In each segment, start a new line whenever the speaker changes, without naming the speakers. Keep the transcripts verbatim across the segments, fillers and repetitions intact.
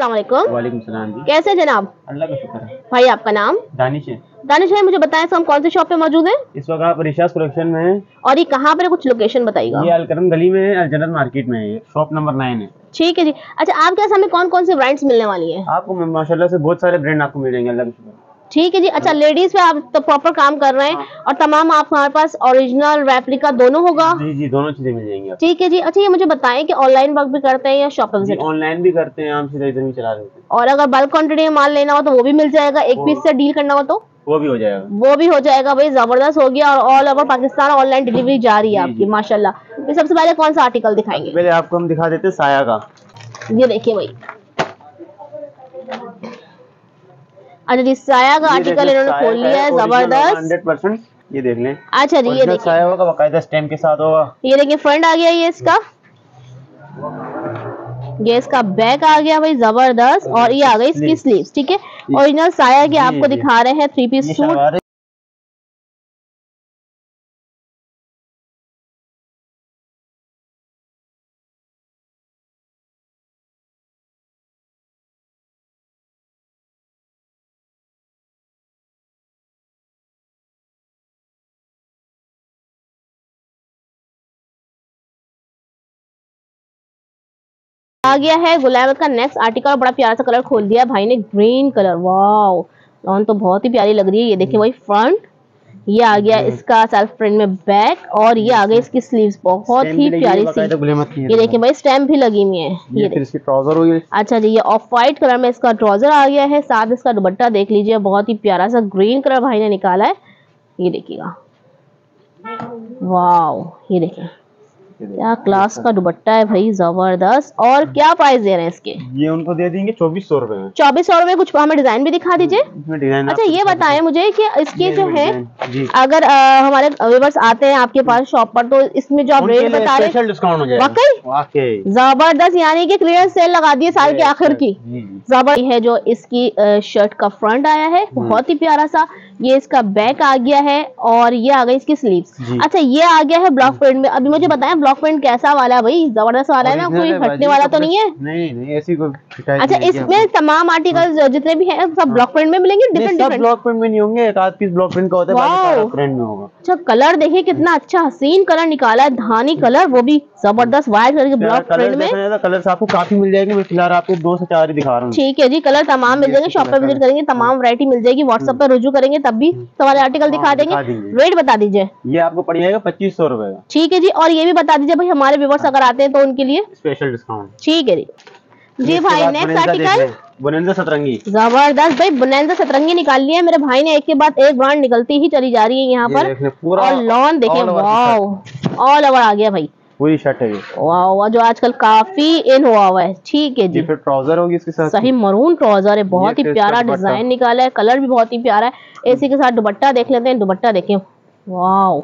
अस्सलाम वालेकुम।
वालेकुम सलाम जी।
कैसे जनाब?
अल्लाह का शुक्र है।
भाई आपका नाम?
दानिश है।
दानिश भाई मुझे बताएं तो हम कौन से शॉप पे मौजूद हैं?
इस वक्त आप रिशाज कलेक्शन में हैं।
और ये कहाँ पर है, कुछ लोकेशन बताइएगा।
ये अलकरम गली में है, अलजन्नत मार्केट में है, शॉप नंबर नाइन है।
ठीक है जी। अच्छा, आपके सामने कौन कौन से ब्रांड्स मिलने वाली हैं?
आपको माशाल्लाह से बहुत सारे ब्रांड आपको मिलेंगे, अल्लाह का शुक्र।
ठीक है जी। अच्छा, लेडीज पे आप तो प्रॉपर काम कर रहे हैं।
हाँ।
और तमाम आप हमारे पास ओरिजिनल रेप्लिका दोनों होगा?
जी जी, दोनों चीजें मिल जाएंगी।
ठीक है जी। अच्छा, ये मुझे बताएं कि ऑनलाइन वर्क भी करते हैं या शॉप पे?
ऑनलाइन भी करते हैं, हम सीधा इधर भी चला देते हैं।
और अगर बल्क क्वांटिटी में माल लेना हो तो वो भी मिल जाएगा? एक पीस से डील करना हो तो
वो भी हो जाएगा।
वो भी हो जाएगा। भाई जबरदस्त हो गया। और all over Pakistan online delivery जा रही है आपकी, माशाल्लाह। तो सबसे पहले कौन सा आर्टिकल दिखाएंगे?
पहले आपको हम दिखा देते हैं साया का।
ये देखिए भाई। अच्छा जी, साया का आर्टिकल इन्होंने खोल लिया है, जबरदस्त
हंड्रेड परसेंट। ये देख लें।
अच्छा जी, ये देखिए
साया होगा, बाकायदा स्टैम्प के साथ होगा।
ये देखिए फ्रंट आ गया, ये इसका ये इसका बैक आ गया भाई, जबरदस्त। और ये आ गई इसकी स्लीव्स। ठीक है, ओरिजिनल साया की आपको दिखा रहे हैं थ्री पीस सूट। आ गया है गुलाब का नेक्स्ट आर्टिकल। बड़ा प्यारा सा कलर खोल दिया भाई ने, ग्रीन कलर। वाओ, लॉन तो बहुत ही प्यारी लग रही है। ये देखिए भाई फ्रंट, ये आ गया इसका सेल्फ प्रिंट में बैक। और ये आ गई इसकी स्लीव्स, बहुत ही प्यारी सी। ये देखिए भाई स्टैम्प भी लगी हुई है। ये देखिए इसकी ट्राउजर हो गई। अच्छा जी, ये ऑफ व्हाइट कलर में इसका ट्राउजर आ गया है, साथ इसका दुपट्टा देख लीजिए, बहुत ही प्यारा सा ग्रीन कलर भाई ने निकाला है। ये देखिएगा, वाओ, ये देखिए क्या क्लास का दुपट्टा है भाई, जबरदस्त। और क्या प्राइस दे रहे हैं इसके? ये उनको दे देंगे चौबीस सौ रुपए में। चौबीस सौ रुपए। कुछ हमें डिजाइन भी दिखा दीजिए। अच्छा, ये बताएं मुझे कि इसके जो है, अगर आ, हमारे व्यूअर्स आते हैं आपके पास शॉप पर, तो इसमें जो आप रेट बता रहे हैं डिस्काउंट हो जाएगा। वाकई जबरदस्त, यानी कि क्लियरेंस सेल लगा दी है साल के आखिर की। जबरदस्त है जो इसकी शर्ट का फ्रंट आया है, बहुत ही प्यारा सा। ये इसका बैक आ गया है और ये आ गई इसकी स्लीव्स। अच्छा, ये आ गया है ब्लॉक प्रिंट में। अभी मुझे बताएं ब्लॉक प्रिंट कैसा वाला है भाई? जबरदस्त वाला है ना, कोई हटने वाला तो नहीं है? नहीं नहीं, ऐसी कोई शिकायत नहीं। अच्छा, इसमें तमाम आर्टिकल जितने भी हैं सब ब्लॉक प्रिंट में मिलेंगे? डिफरेंट डिफरेंट ब्लॉक प्रिंट में नहीं होंगे, एक आध पीस ब्लॉक प्रिंट का होता है, बाकी प्रिंट में होगा। अच्छा, कलर देखिए कितना अच्छा हसीन कलर निकाला है, धानी कलर, वो भी जबरदस्त व्हाइट कलर के ब्लॉक प्रिंट में। कलर आपको काफी मिल जाएंगे, मैं फिलहाल आपको दो से चार ही दिखा रहा हूँ। ठीक है जी, कलर तमाम मिल जाएंगे। शॉप पे विजिट करेंगे, तमाम वैरायटी मिल जाएगी। व्हाट्सएप पर रुजू करेंगे तब भी सवाल आर्टिकल दिखा देंगे। रेट बता दीजिए। ये आपको पड़ जाएगा पच्चीस सौ रुपए का। ठीक है जी। और ये भी बता दीजिए भाई, हमारे व्यूअर्स अगर आते हैं तो उनके लिए स्पेशल डिस्काउंट। ठीक है जी। जी भाई, नेक्स्ट आर्टिकल बोनेंजा सतरंगी। जबरदस्त भाई, बोनेंजा सतरंगी निकाल लिया है मेरे भाई ने, एक के बाद एक ब्रांड निकलती ही चली जा रही है यहाँ पर। और लॉन देखिए, वाओ, ऑल ओवर आ गया भाई, पूरी शर्ट है ये। वाह, जो आजकल काफी इन हुआ हुआ है। ठीक है जी। फिर ट्राउजर होगी इसके साथ, सही मरून ट्राउजर है, बहुत ही प्यारा डिजाइन निकाला है, कलर भी बहुत ही प्यारा है। इसी के साथ दुपट्टा देख लेते हैं। दुपट्टा देखें, वाह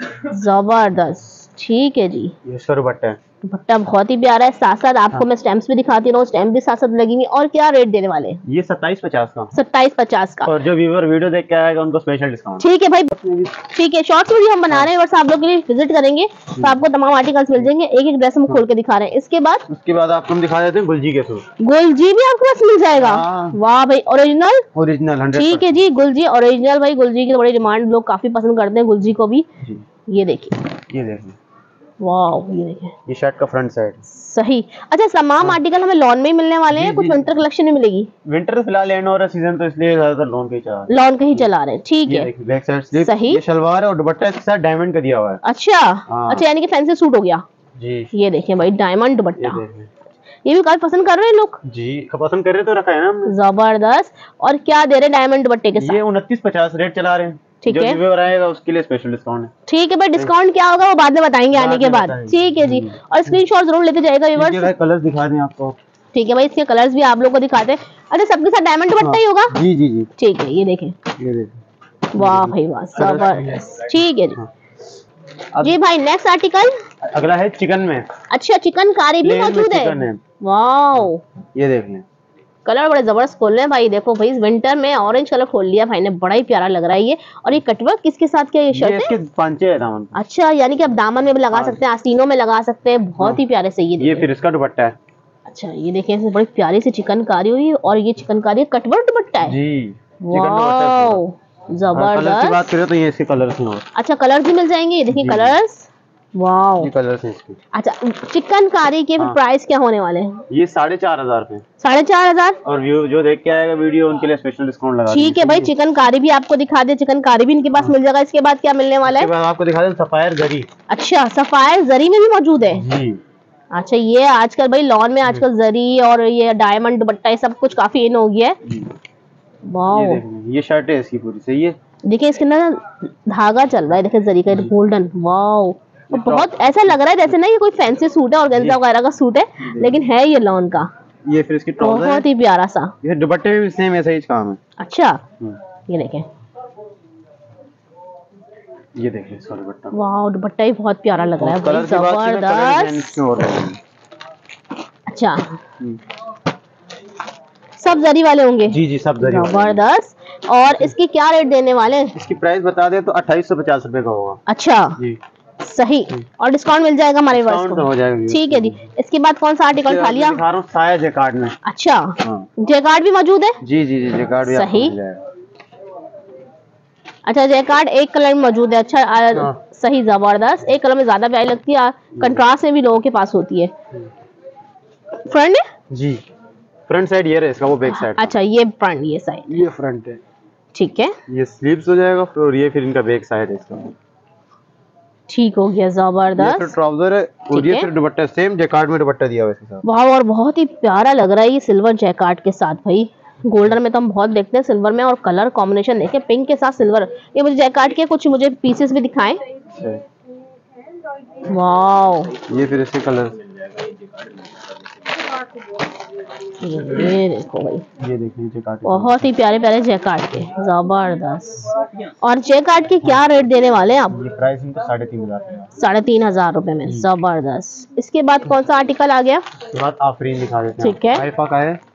जबरदस्त। ठीक है जी, ये इसका दुपट्टा है। दुपट्टा बहुत ही प्यारा है। साथ साथ आपको हाँ। मैं स्टैम्प्स भी दिखाती हूँ, स्टैम्प भी साथ साथ लगी हुई। और क्या रेट देने वाले हैं? ये सत्ताईस पचास का। सत्ताईस पचास का। और जो व्यूअर वीडियो देख के आएगा उनको स्पेशल डिस्काउंट। ठीक है भाई, ठीक है। शॉर्ट्स वीडियो हम बना रहे हैं, बस आप लोग के लिए विजिट करेंगे तो आपको तमाम आर्टिकल्स मिल जाएंगे। एक एक ड्रेस हम खोल के दिखा रहे हैं। इसके बाद उसके बाद आपको हम दिखा देते हैं गुलजी के सूट। गुलजी भी आपके पास मिल जाएगा? वाह भाई, ओरिजिनल ओरिजिनल। ठीक है जी, गुलजी ओरिजिनल। भाई गुलजी की बड़ी डिमांड, लोग काफी पसंद करते हैं गुलजी को भी। ये देखिए, ये देखिए, वाह, ये देखिए, ये शर्ट का फ्रंट साइड सही। अच्छा, तमाम आर्टिकल हमें लॉन में ही मिलने वाले हैं, कुछ विंटर कलेक्शन में मिलेगी? विंटर फिलहाल एंड हो रहा है सीजन, तो इसलिए ज्यादातर लॉन के ही चला लॉन के ही चला रहे हैं। ठीक है, बैक साइड स्लीव सही, ये शलवार है और दुपट्टा इसके साथ डायमंड का दिया हुआ है। अच्छा अच्छा, यानी कि फैंसी सूट हो गया जी। ये देखिए भाई, डायमंड दुपट्टा, ये भी काफी पसंद कर रहे हैं लोग जी। पसंद कर रहे तो रखा है ना, जबरदस्त। और क्या दे रहे हैं डायमंड दुपट्टे के साथ? ये उनतीस पचास रेट चला रहे हैं। ठीक है, जो आएगा उसके लिए स्पेशल डिस्काउंट है। ठीक है भाई, डिस्काउंट क्या होगा वो बाद में बताएंगे आने के बाद। ठीक है जी। और स्क्रीनशॉट जरूर लेते जाएगा व्यूअर्स। कलर्स दिखा दें आपको। ठीक है भाई, इसके कलर्स भी आप लोग को दिखाते हैं। अच्छा, सबके साथ डायमंड दुपट्टा ही होगा? जी जी जी। ठीक है, ये देखें, ये देखें, वाह भाई वाह, जबरदस्त। ठीक है जी। जी भाई, नेक्स्ट आर्टिकल अगला है चिकन में। अच्छा, चिकनकारी भी मौजूद है। वाह, ये देख लें, कलर बड़े जबरदस्त खोल रहे हैं भाई। देखो भाई, इस विंटर में ऑरेंज कलर खोल लिया भाई ने, बड़ा ही प्यारा लग रहा है ये। और ये कटवर्क किसके साथ क्या? ये शर्ट है, पांचे है दामन। अच्छा, यानी कि आप दामन में भी लगा सकते हैं, आस्तीनों में लगा सकते हैं, बहुत ही प्यारे से। ये ये फिर इसका दुपट्टा है। अच्छा ये देखें, इसमें बड़ी प्यारी सी चिकनकारी हुई है और ये चिकनकारी कटवर्क दुपट्टा है
जी।
वाओ जबरदस्त।
की बात करें तो ये इसके कलर्स हैं।
अच्छा कलर्स भी मिल जाएंगे, ये देखिए कलर्स वाओ।
ये कलर्स हैं इसके।
अच्छा चिकनकारी के
हाँ।
प्राइस क्या होने वाले हैं?
ये साढ़े चार हजार रुपए।
साढ़े चार हजार
और व्यू जो देख के आएगा वीडियो उनके लिए स्पेशल डिस्काउंट लगा।
ठीक है भाई, चिकनकारी भी आपको दिखा दे, चिकनकारी भी इनके पास मिल जाएगा। इसके बाद क्या मिलने वाला है?
इसके बाद आपको दिखा दे सफायर जरी।
अच्छा सफायर जरी में भी मौजूद है
जी।
अच्छा ये आजकल भाई लॉन में आजकल जरी और ये डायमंड दुपट्टा ये सब कुछ काफी इन हो गया है। वाओ
ये, ये शर्ट है इसकी पूरी सही है।
देखिए इसके अंदर धागा चल रहा है, देखिए जरी का गोल्डन। वाओ तो बहुत ऐसा लग रहा है जैसे ना ये कोई फैंसी सूट है और ऑर्गेन्जा वगैरह का सूट है, लेकिन है ये लॉन का।
ये फिर इसकी ट्राउजर
बहुत ही प्यारा सा।
ये दुपट्टे में भी सेम ऐसा ही काम है।
अच्छा ये देखें,
ये देखिए इसका दुपट्टा।
वाओ दुपट्टा ही बहुत प्यारा लग रहा है भाई, जबरदस्त। अच्छा सब जरी वाले होंगे?
जी जी सब जरी।
जबरदस्त। और इसकी क्या रेट देने वाले हैं?
इसकी प्राइस बता दे तो अट्ठाईस सौ पचास रुपए का होगा।
अच्छा
जी
सही। और डिस्काउंट मिल जाएगा हमारे व्यूअर्स को?
तो हो जाएगा।
ठीक है जी। इसके बाद कौन सा आर्टिकल खा लिया?
दिखा रहा हूं साया जैकार्ड में।
अच्छा
हाँ।
जैकार्ड भी मौजूद है?
जी जी जी जैकार्ड भी
सही।
मिल जाएगा।
अच्छा जैकार्ड एक कलर में मौजूद है। अच्छा आ,
हाँ।
सही जबरदस्त। एक कलर में ज्यादा प्यारी लगती है, कंट्रास्ट में भी लोगों के पास होती है। फ्रंट है?
जी फ्रंट साइड ये है इसका, वो बैक साइड।
अच्छा ये फ्रंट, ये साइड,
ये फ्रंट है।
ठीक है।
ये स्लीव्स हो जाएगा और ये फिर इनका बैक साइड है इसका।
ठीक हो गया जबरदस्त।
ये ट्राउजर है और ये फिर दुपट्टा सेम जैकार्ड में दुपट्टा दिया हुआ है इसके साथ।
वाह और बहुत ही प्यारा लग रहा है ये सिल्वर जैकार्ड के साथ भाई। गोल्डन में तो हम बहुत देखते हैं, सिल्वर में और कलर कॉम्बिनेशन देखें पिंक के साथ सिल्वर। ये मुझे जैकार्ड के कुछ मुझे पीसेस भी दिखाएं। वाह
ये फिर इसके कलर।
ये देखो भाई,
ये देखिए जैकार्ड
बहुत ही प्यारे प्यारे जैकार्ड के, जबरदस्त। और जैकार्ड के क्या रेट देने वाले हैं आप?
ये प्राइस इनका साढ़े तीन हजार
साढ़े तीन हजार रुपए में, जबरदस्त। इसके बाद कौन सा आर्टिकल आ गया?
इसके बाद आफरीन दिखा देते हैं।
ठीक है।
आइफा का है।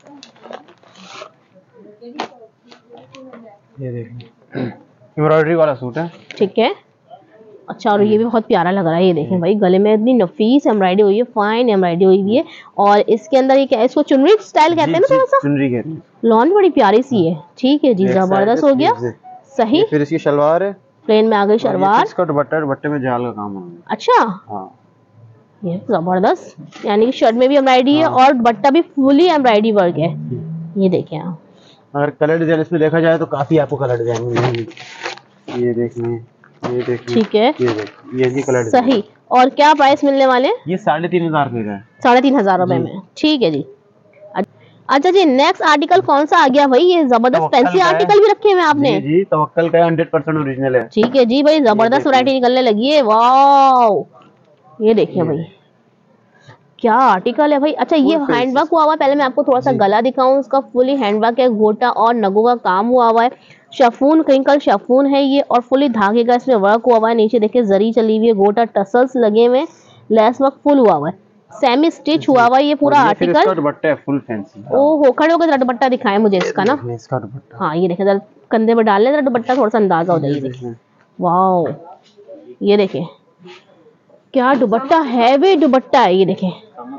ये देखिए एम्ब्रॉयडरी वाला सूट है।
ठीक है। अच्छा और ये भी बहुत प्यारा लग रहा है। ये देखें भाई गले में इतनी नफीस एम्ब्रॉयडरी हुई है, फाइन एम्ब्रॉयडरी हुई हुई है। और इसके अंदर ये क्या है, इसको चुनरी स्टाइल कहते हैं ना थोड़ा सा?
चुनरी कहते हैं।
लॉन बड़ी प्यारी सी है। ठीक है जी जबरदस्त हो गया। सही।
फिर इसकी शलवार है,
प्लेन में आ गई शलवार।
इसका दुपट्टा, दुपट्टे में जाल का काम है।
अच्छा
हाँ
ये जबरदस्त, यानी कि शर्ट में भी एम्ब्रॉयडरी है और दुपट्टा भी फुली एम्ब्रॉयडरी वर्क है। ये देखें आप,
अगर कलर डिजाइन इसमें देखा जाए तो काफी आपको कलर डिजाइन मिलेंगे। ये देखने ये देखिए।
ठीक है।
ये देखिए ये भी कलर
सही। और क्या प्राइस मिलने वाले?
ये साढ़े तीन हजार रुपए का है।
साढ़े तीन हजार रुपए में, ठीक है जी। अच्छा जी नेक्स्ट आर्टिकल कौन सा आ गया भाई? ये जबरदस्त फैंसी आर्टिकल भी रखे हुए आपने।
जी जी तवक्कल का हंड्रेड परसेंट ओरिजिनल है।
ठीक है जी भाई, जबरदस्त वैरायटी निकलने लगी है। वाह ये देखिए भाई क्या आर्टिकल है भाई। अच्छा ये हैंडवर्क हुआ हुआ है। पहले मैं आपको थोड़ा सा गला दिखाऊं, उसका फुली हैंडवर्क है, गोटा और नगों का काम हुआ हुआ है। शफून क्रिंकल शफून है ये और फुली धागे का इसमें वर्क हुआ हुआ है। नीचे देखिए जरी चली हुई है, गोटा टसल्स लगे हुए, लेस वर्क फुल हुआ हुआ है, सेमी स्टिच हुआ हुआ है ये पूरा आर्टिकल।
दुपट्टा है फुल फैंसी।
ओहो खड़े होकर दुपट्टा दिखाएं मुझे इसका ना।
इसका दुपट्टा
हाँ ये देखें जरा कंधे पे डाल ले जरा दुपट्टा, थोड़ा सा अंदाजा हो जाए। वाह ये देखें क्या दुपट्टा, हैवी दुपट्टा है ये देखें,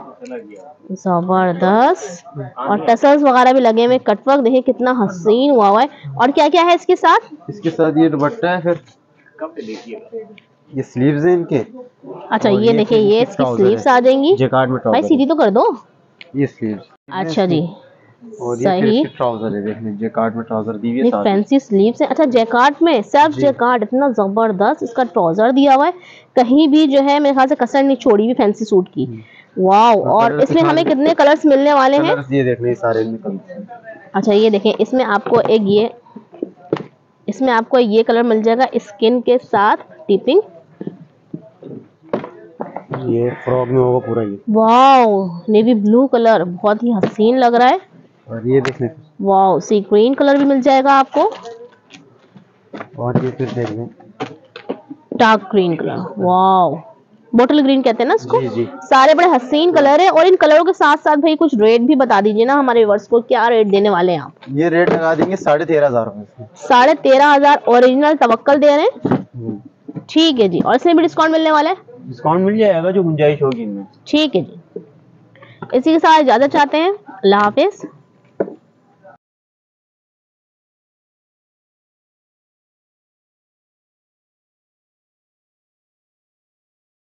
जबरदस्त। और टसल्स वगैरह भी लगे हुए, कटवर्क देखिए कितना हसीन हुआ हुआ है। और क्या क्या है इसके साथ?
इसके साथ ये दुपट्टा है, फिर ये स्लीव्स हैं इनके।
अच्छा ये देखिए ये इसकी स्लीव्स आ जाएंगी।
जैकार्ड में
भाई सीधी तो कर दो।
ये स्लीव्स।
अच्छा जी
और ये
सही।
फिर इसके ट्राउजर है, देखिए जैकार्ड में ट्राउजर दी हुई है,
फैंसी स्लीव्स है। अच्छा जैकार्ड में सेल्फ जैकार्ड, इतना जबरदस्त इसका ट्राउजर दिया हुआ है, कहीं भी जो है मेरे ख्याल से कसर नहीं छोड़ी हुई फैंसी सूट की। वाओ और इसमें हमें कितने कलर्स मिलने वाले हैं?
ये देखने सारे निकल।
अच्छा ये देखें इसमें आपको एक ये इसमें आपको ये कलर मिल जाएगा स्किन के साथ टिपिंग।
ये फ्रॉक में होगा पूरा ये।
वाओ नेवी ब्लू कलर बहुत ही हसीन लग रहा है।
और ये देखने
वाओ सी ग्रीन कलर भी मिल जाएगा आपको।
और ये फिर देख लें
dark green colour, wow bottle green कहते हैं ना इसको।
जी जी।
सारे बड़े हसीन कलर है। और इन कलरों के साथ साथ भाई कुछ रेट भी बता दीजिए ना हमारे व्यूअर्स को, क्या रेट देने वाले हैं आप?
ये रेट लगा देंगे साढ़े तेरह हजार रुपए।
साढ़े तेरह हजार ओरिजिनल तवक्कल दे रहे हैं, ठीक है जी। और इसमें भी डिस्काउंट मिलने वाला है?
डिस्काउंट मिल जाएगा जो गुंजाइश होगी इनमें।
ठीक है जी। इसी के साथ इजाजत चाहते हैं। अल्लाह हाफिज।